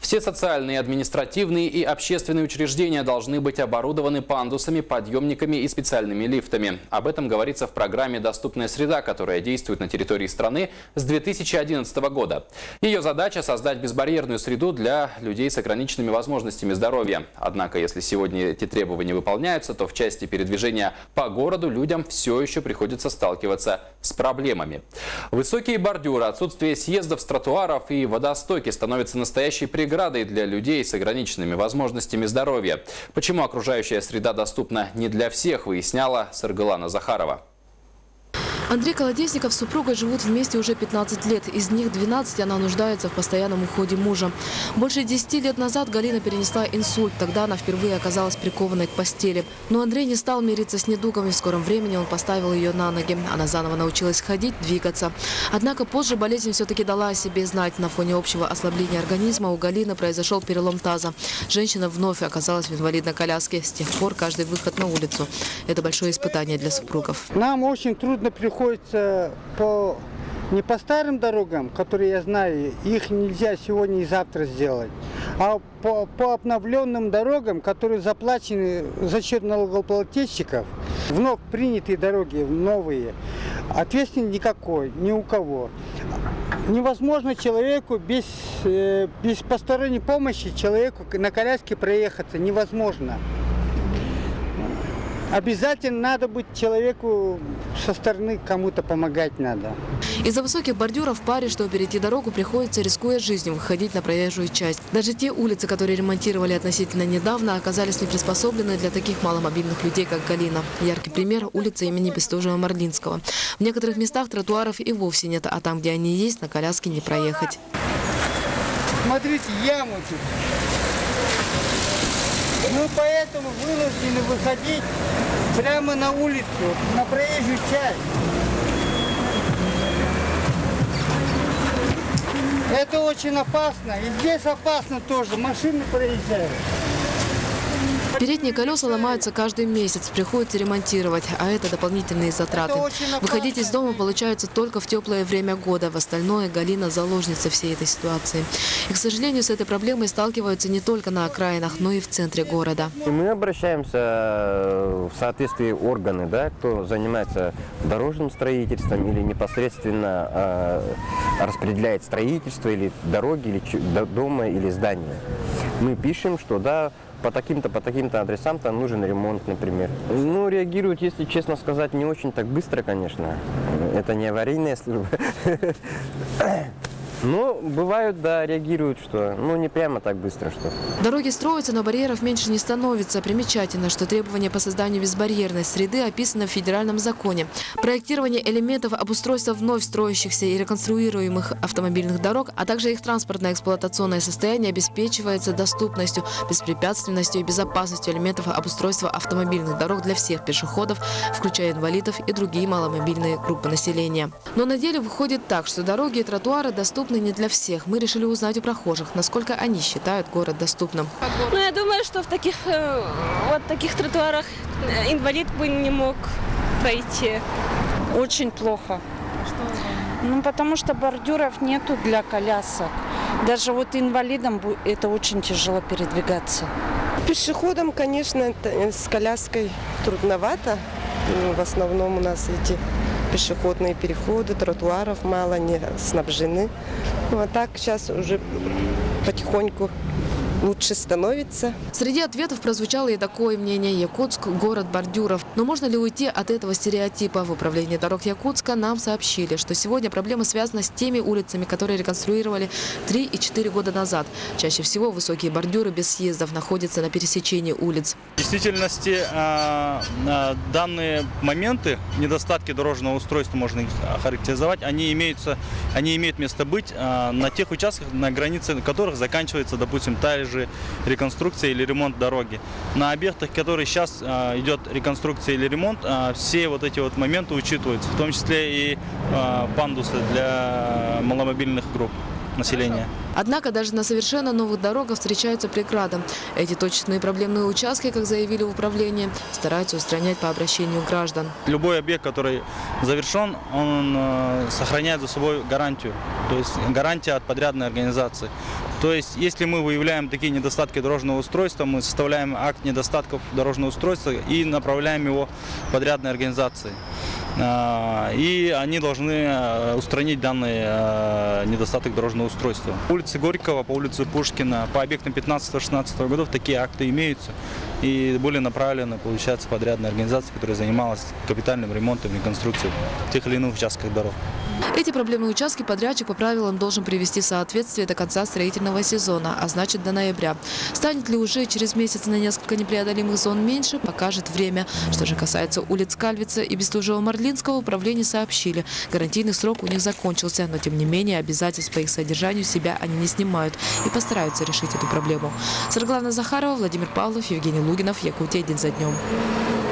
Все социальные, административные и общественные учреждения должны быть оборудованы пандусами, подъемниками и специальными лифтами. Об этом говорится в программе «Доступная среда», которая действует на территории страны с 2011 года. Ее задача – создать безбарьерную среду для людей с ограниченными возможностями здоровья. Однако, если сегодня эти требования выполняются, то в части передвижения по городу людям все еще приходится сталкиваться с проблемами. Высокие бордюры, отсутствие съездов с тротуаров и водостоки становятся настоящей преградой для людей с ограниченными возможностями здоровья. Почему окружающая среда доступна не для всех, выясняла Саргалана Захарова. Андрей Колодесников с супругой живут вместе уже 15 лет. Из них 12 она нуждается в постоянном уходе мужа. Больше 10 лет назад Галина перенесла инсульт. Тогда она впервые оказалась прикованной к постели. Но Андрей не стал мириться с недугом, и в скором времени он поставил ее на ноги. Она заново научилась ходить, двигаться. Однако позже болезнь все-таки дала о себе знать. На фоне общего ослабления организма у Галины произошел перелом таза. Женщина вновь оказалась в инвалидной коляске. С тех пор каждый выход на улицу – это большое испытание для супругов. Нам очень трудно приходится не по старым дорогам, которые я знаю, их нельзя сегодня и завтра сделать, а по обновленным дорогам, которые заплачены за счет налогоплательщиков. Вновь принятые дороги, новые, ответственности никакой, ни у кого. Невозможно человеку без посторонней помощи, человеку на коляске проехаться невозможно. Обязательно надо быть человеку со стороны, кому-то помогать надо. Из-за высоких бордюров паре, чтобы перейти дорогу, приходится, рискуя жизнью, выходить на проезжую часть. Даже те улицы, которые ремонтировали относительно недавно, оказались не приспособлены для таких маломобильных людей, как Галина. Яркий пример – улица имени Бестужева-Марлинского. В некоторых местах тротуаров и вовсе нет, а там, где они есть, на коляске не проехать. Смотрите, яму тут. Мы поэтому вынуждены выходить прямо на улицу, на проезжую часть. Это очень опасно. И здесь опасно тоже. Машины проезжают. Передние колеса ломаются каждый месяц, приходится ремонтировать, а это дополнительные затраты. Выходить из дома получается только в теплое время года. В остальное Галина заложница всей этой ситуации. И, к сожалению, с этой проблемой сталкиваются не только на окраинах, но и в центре города. Мы обращаемся в соответствии органы, да, кто занимается дорожным строительством или непосредственно распределяет строительство или дороги, или дома, или здания. Мы пишем, что да, по таким-то адресам там нужен ремонт, например. Ну, реагируют, если честно сказать, не очень так быстро, конечно. Это не аварийная служба. Но бывают, да, реагируют, что, ну, не прямо так быстро, что. Дороги строятся, но барьеров меньше не становится. Примечательно, что требования по созданию безбарьерной среды описаны в федеральном законе. Проектирование элементов обустройства вновь строящихся и реконструируемых автомобильных дорог, а также их транспортное эксплуатационное состояние обеспечивается доступностью, беспрепятственностью и безопасностью элементов обустройства автомобильных дорог для всех пешеходов, включая инвалидов и другие маломобильные группы населения. Но на деле выходит так, что дороги и тротуары доступны не для всех. Мы решили узнать у прохожих, насколько они считают город доступным. Ну, я думаю, что в таких тротуарах инвалид бы не мог пройти. Очень плохо. Ну, потому что бордюров нету для колясок. Даже вот инвалидам это очень тяжело передвигаться. Пешеходам, конечно, с коляской трудновато. В основном у нас эти пешеходные переходы, тротуаров мало, не снабжены. Ну, а так сейчас уже потихоньку лучше становится. Среди ответов прозвучало и такое мнение: Якутск – город бордюров. Но можно ли уйти от этого стереотипа? В управлении дорог Якутска нам сообщили, что сегодня проблема связана с теми улицами, которые реконструировали 3 и 4 года назад. Чаще всего высокие бордюры без съездов находятся на пересечении улиц. В действительности данные моменты, недостатки дорожного устройства, можно их охарактеризовать, они имеют место быть на тех участках, на границе которых заканчивается, допустим, та же реконструкция или ремонт дороги. На объектах, которые сейчас идет реконструкция или ремонт, все вот эти вот моменты учитываются, в том числе и пандусы для маломобильных групп населения. Однако даже на совершенно новых дорогах встречаются преграды. Эти точечные проблемные участки, как заявили в управлении, стараются устранять по обращению граждан. Любой объект, который завершен, он сохраняет за собой гарантию, то есть гарантия от подрядной организации. То есть, если мы выявляем такие недостатки дорожного устройства, мы составляем акт недостатков дорожного устройства и направляем его подрядной организации. И они должны устранить данный недостаток дорожного устройства. По улице Горького, по улице Пушкина, по объектам 15-16 годов такие акты имеются и были направлены, получается, подрядной организации, которая занималась капитальным ремонтом и реконструкцией тех или иных участков дорог. Эти проблемные участки подрядчик по правилам должен привести в соответствие до конца строительного сезона, а значит до ноября. Станет ли уже через месяц на несколько непреодолимых зон меньше, покажет время. Что же касается улиц Кальвица и Бестужева-Марлинского, управление сообщили. Гарантийный срок у них закончился, но тем не менее обязательств по их содержанию себя они не снимают и постараются решить эту проблему. Светлана Захарова, Владимир Павлов, Евгений Лугинов, Якутия. День за днем.